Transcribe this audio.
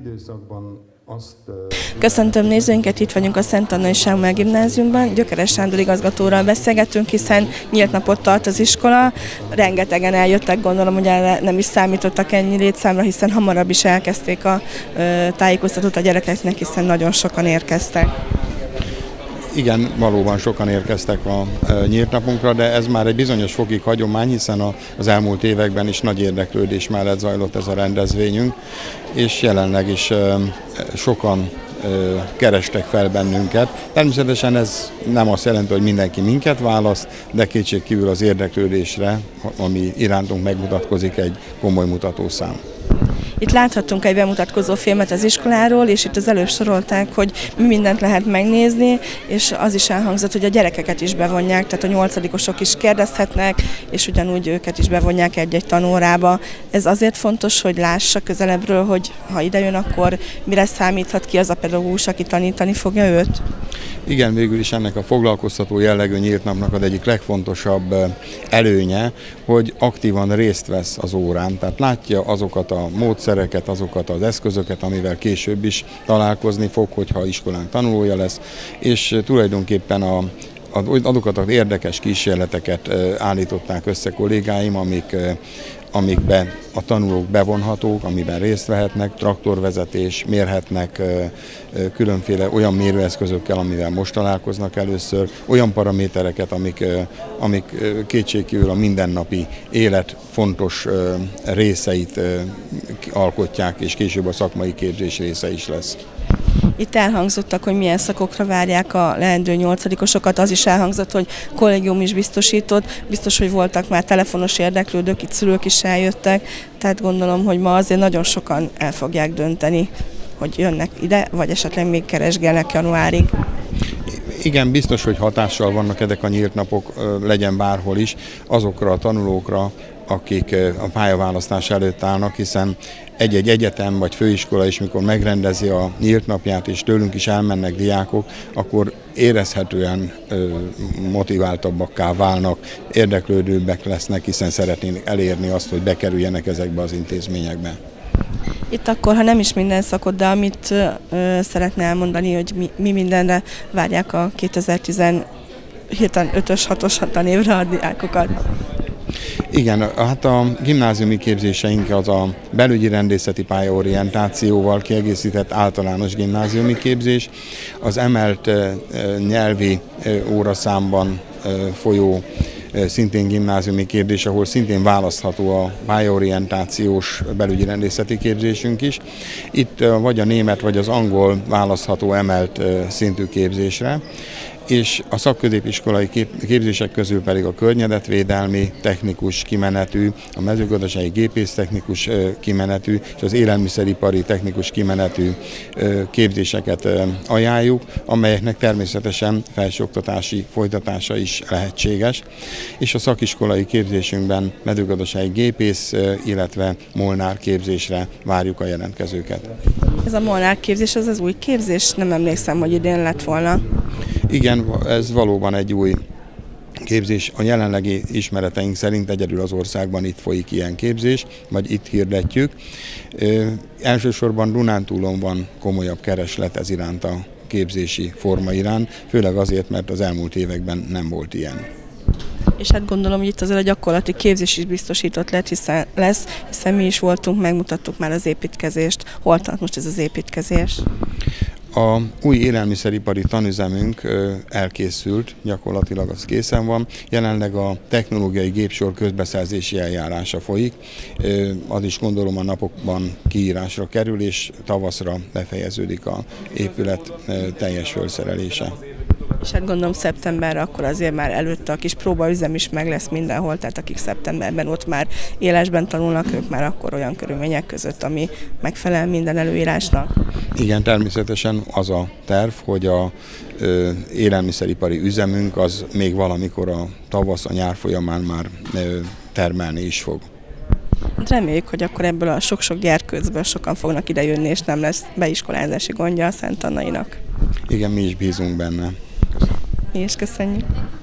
Időszakban Köszöntöm nézőinket, itt vagyunk a Szent Annai Sámuel Gimnáziumban. Gyökeres Sándor igazgatóral beszélgetünk, hiszen nyílt napot tart az iskola. Rengetegen eljöttek, gondolom, hogy erre nem is számítottak ennyi létszámra, hiszen hamarabb is elkezdték a tájékoztatót a gyerekeknek, hiszen nagyon sokan érkeztek. Igen, valóban sokan érkeztek a nyílt napunkra, de ez már egy bizonyos fokig hagyomány, hiszen az elmúlt években is nagy érdeklődés mellett zajlott ez a rendezvényünk, és jelenleg is sokan kerestek fel bennünket. Természetesen ez nem azt jelenti, hogy mindenki minket választ, de kétségkívül az érdeklődésre, ami irántunk megmutatkozik, egy komoly mutatószám. Itt láthattunk egy bemutatkozó filmet az iskoláról, és itt az előbb sorolták, hogy mi mindent lehet megnézni, és az is elhangzott, hogy a gyerekeket is bevonják, tehát a 8-osok is kérdezhetnek, és ugyanúgy őket is bevonják egy-egy tanórába. Ez azért fontos, hogy lássa közelebbről, hogy ha idejön, akkor mire számíthat ki az a pedagógus, aki tanítani fogja őt? Igen, végül is ennek a foglalkoztató jellegű nyílt napnak az egyik legfontosabb előnye, hogy aktívan részt vesz az órán, tehát látja azokat a módszereket, azokat az eszközöket, amivel később is találkozni fog, hogyha iskolánk tanulója lesz, és tulajdonképpen azokat az érdekes kísérleteket állították össze kollégáim, amikbe a tanulók bevonhatók, amiben részt vehetnek, traktorvezetés, mérhetnek különféle olyan mérőeszközökkel, amivel most találkoznak először, olyan paramétereket, amik kétségkívül a mindennapi élet fontos részeit alkotják, és később a szakmai képzés része is lesz. Itt elhangzottak, hogy milyen szakokra várják a leendő 8-osokat, az is elhangzott, hogy kollégium is biztosított, biztos, hogy voltak már telefonos érdeklődők, itt szülők is eljöttek, tehát gondolom, hogy ma azért nagyon sokan el fogják dönteni, hogy jönnek ide, vagy esetleg még keresgélnek januárig. Igen, biztos, hogy hatással vannak ezek a nyílt napok, legyen bárhol is, azokra a tanulókra, akik a pályaválasztás előtt állnak, hiszen egy-egy egyetem vagy főiskola is, mikor megrendezi a nyílt napját, és tőlünk is elmennek diákok, akkor érezhetően motiváltabbakká válnak, érdeklődőbbek lesznek, hiszen szeretnének elérni azt, hogy bekerüljenek ezekbe az intézményekbe. Itt akkor, ha nem is minden szakot, de amit szeretne elmondani, hogy mi mindenre várják a 2017-5-ös, 6-os tanévre a diákokat? Igen, hát a gimnáziumi képzéseink az a belügyi rendészeti pályaorientációval kiegészített általános gimnáziumi képzés, az emelt nyelvi óraszámban folyó szintén gimnáziumi képzés, ahol szintén választható a pályaorientációs belügyi rendészeti képzésünk is. Itt vagy a német, vagy az angol választható emelt szintű képzésre, és a szakközépiskolai képzések közül pedig a környezetvédelmi technikus kimenetű, a mezőgazdasági gépésztechnikus kimenetű és az élelmiszeripari technikus kimenetű képzéseket ajánljuk, amelyeknek természetesen felsőoktatási folytatása is lehetséges, és a szakiskolai képzésünkben mezőgazdasági gépész, illetve molnár képzésre várjuk a jelentkezőket. Ez a molnár képzés, az új képzés? Nem emlékszem, hogy idén lett volna. Igen, ez valóban egy új képzés. A jelenlegi ismereteink szerint egyedül az országban itt folyik ilyen képzés, vagy itt hirdetjük. Elsősorban Dunántúlon van komolyabb kereslet ez iránt a képzési forma iránt, főleg azért, mert az elmúlt években nem volt ilyen. És hát gondolom, hogy itt azért a gyakorlati képzés is biztosított hiszen mi is voltunk, megmutattuk már az építkezést. Hol tart most ez az építkezés? A új élelmiszeripari tanüzemünk elkészült, gyakorlatilag az készen van. Jelenleg a technológiai gépsor közbeszerzési eljárása folyik. Az is gondolom a napokban kiírásra kerül, és tavaszra befejeződik az épület teljes felszerelése. És hát gondolom szeptemberre akkor azért már előtte a kis próbaüzem is meg lesz mindenhol, tehát akik szeptemberben ott már élesben tanulnak, ők már akkor olyan körülmények között, ami megfelel minden előírásnak. Igen, természetesen az a terv, hogy az élelmiszeripari üzemünk az még valamikor a tavasz, a nyár folyamán már termelni is fog. Reméljük, hogy akkor ebből a sok-sok gyerkőcből sokan fognak idejönni, és nem lesz beiskolázási gondja a Szent Annainak. Igen, mi is bízunk benne. Mi is köszönjük.